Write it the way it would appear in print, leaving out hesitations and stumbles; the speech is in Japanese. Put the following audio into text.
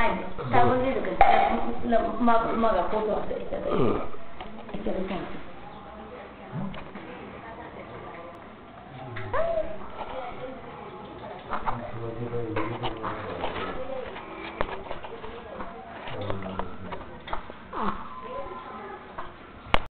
ないんです。多分出てくる。まだフォトでいただいて。いただきます。